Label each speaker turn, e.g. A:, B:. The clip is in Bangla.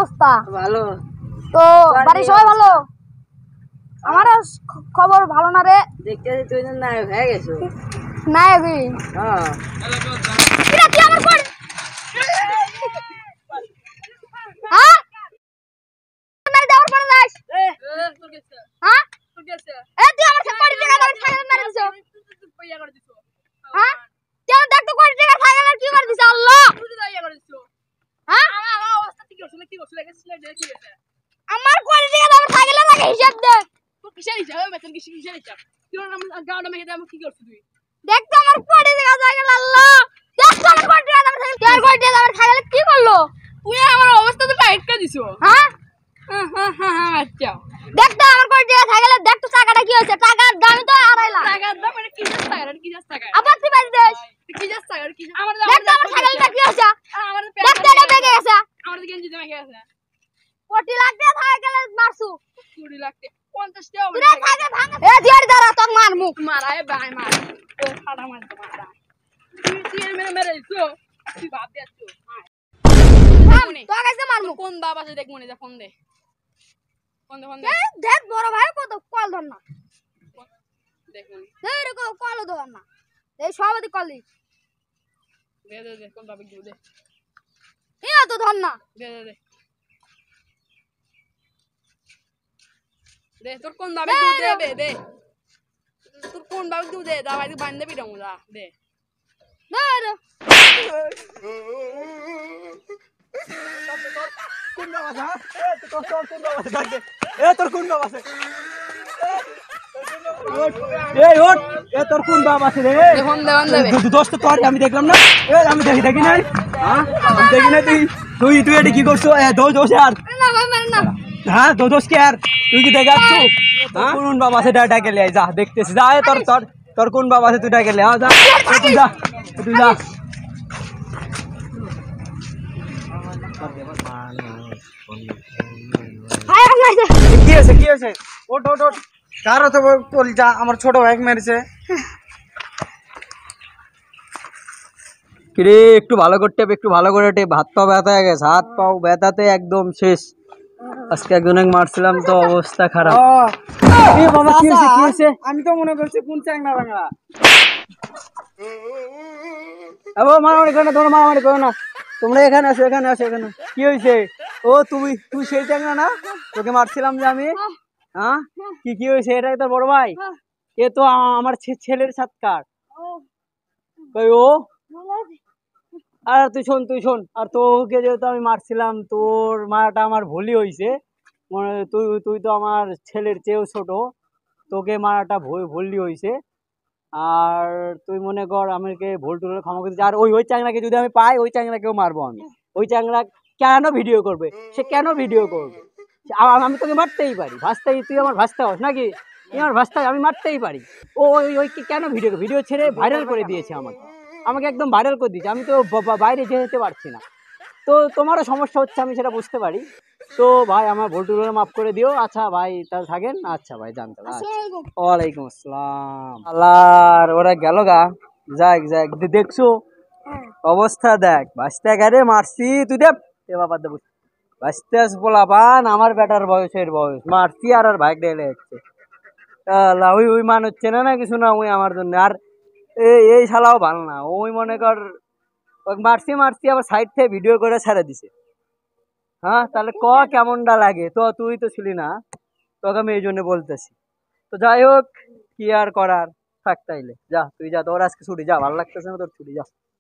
A: অবস্থা?
B: ভালো।
A: তো বাড়ির সবাই ভালো? আমার খবর ভালো না রে।
B: দেখতেছি তুই তো নায়ক হয়ে গেছো।
A: নায়কই?
B: হ্যাঁ।
A: তুই আমার কোন হ্যাঁ নাই দেওয়ার পরে যাস। হ্যাঁ এ তুই আমার কোটি টাকা দামের সাইকেল মেরে দিছো। হ্যাঁ তুই দেখ তো কোটি টাকা সাইকেলের কি করে দিছ আল্লাহ। হ্যাঁ আমার অবস্থা কি করছিস কি করছিস কি গেছে আমার কোটি টাকা দামের সাইকেলের লাগে হিসাব দে। তুই কিসের হিসাব বেতন কিসের হিসাব তুই আমার গাওটা মেরে দাম কি করছিস তুই দেখ তো আমার কোটি টাকা সাইকেল আল্লাহ দেখ তো আমার কোটি টাকা দামের সাইকেল তুই কোটি টাকা দামের সাইকেল কি করলো তুই আমার অবস্থা তো টাইট করে দিছো। হ্যাঁ আচ্ছা দেখ তো আমার কোটি টাকা সাইকেল দেখ তো টাকাটা কি হয়েছে টাকার দামই তো 2.5 লাখ টাকার দাম এটা কি যাস টাকা কি যাস টাকা আবার তুই বাড়ি দেস কি যাস টাকা কি আমার দেখ তো আমার সাইকেলটা কি হয়েছে আমার দেখ তো এটা বেগে গেছে আমার গেঞ্জি জমে গেছে কোটি লাখ টাকা সাইকেল মারছু কোটি লাখ টাকা 50 টাকা তুই সাইকেল ভাঙা এ দিয়ার দাঁড়া তোক মারমু মারায় ভাই মার ও ফাটা মার দে মারা তুই মেরে দিছো তুই ভাব দিছু তো কাছে মারমু কোন বাপ আছে দেখ মনে যা ফোন দে দেখ বড় ভাই কত কল ধর না দেখ মনে এই রে কল ধর না এই সবাই কলি দে কোন বাপ দিব দে এই তো ধর না দে দে তোর কোন বাপ দিব দে তোর কোন বাপ দিব দে দাবাই বাঁধ দেবি ডমুলা দে দে
C: কোন বাবা এ তোর কোন বাবা আছে এ তোর কোন বাবা আছে এই ওঠ এ তোর কোন বাবা আছে রে
A: ফোন দেবে
C: দোস্ত তোর আমি দেখলাম না এ আমি দেখি না হ্যাঁ আমি দেখি না তুই এটা কি করছো এ দোষ আর
A: না ভাই মানে না
C: হ্যাঁ দোষ কি আর তুই কি দেখে আসছো কোন বাবা আছে ডাকে লে যা দেখতেছি যা তোর কোন বাবা আছে তুই ডাকে লে যা তুই যা কি হয়েছে ওঠ কারো তো যা আমার ছোট ভাই মেরেছে কিরে একটু ভালো করে হাত পা ব্যথা হয়ে গেছে হাত পাও ব্যথাতে একদম শেষ আজকে একজনে মারছিলাম তো অবস্থা খারাপ আমি তো মনে করছি কোন চ্যাংনা বাংলা মারামারি করো না তোমরা মারামারি করো না তোমরা এখানে আসো কি হয়েছে ও তুই সেই চ্যাংনা না তোকে মারছিলাম যে আমি হ্যাঁ কি হয়েছে এটা তোর বড় ভাই এ তো আমার ছেলের সাতকার ও আর তুই শোন আর তোকে যেহেতু আমি মারছিলাম তোর মারাটা আমার ভুলই হয়েছে তুই তো আমার ছেলের চেয়েও ছোট তোকে মারাটা ভুলই হয়েছে আর তুই মনে কর আমাকে ভুল টুল ক্ষমা করতে আর ওই চ্যাংড়াকে যদি আমি পাই ওই চ্যাংড়াকেও মারবো আমি ওই চ্যাংড়া কেন ভিডিও করবে সে কেন ভিডিও করবে আমি তোকে মারতেই পারি ভাসতেই তুই আমার ভাসতে হস নাকি তুই আমার ভাসতে আমি মারতেই পারি ওই কেন ভিডিও ছেড়ে ভাইরাল করে দিয়েছে আমাকে একদম ভাইরাল করে দিয়েছে আমি তো বাইরে যেতে পারছি না তো তোমারও সমস্যা হচ্ছে আমি সেটা বুঝতে পারি তো ভাই আমার ভুল টুল মাফ করে দিও আচ্ছা ভাই তাহলে থাকেন আচ্ছা ভাই জানতে ওয়ালাইকুম আসসালাম আল্লাহর ওরা গেল গা যাক দেখছো অবস্থা দেখ বাঁচতে গেলে মারছি তুই দেখ বাবা দেব বাঁচতে আস বলাবান আমার বেটার বয়স মারছি আর ভাইক ডেলে যাচ্ছে ওই মান হচ্ছে না কিছু না ওই আমার জন্য আর এই শালাও ভালো না ওই মনে কর মারছি আবার সাইড থেকে ভিডিও করে ছেড়ে দিছে হ্যাঁ তাহলে কেমনটা লাগে তো তুই তো ছিলি না তোকে আমি এই জন্য বলতেছি তো যাই হোক কি আর করার থাক তাইলে যা তুই যা তোর আজকে ছুটি যা ভালো লাগতেছে না তোর ছুটি যা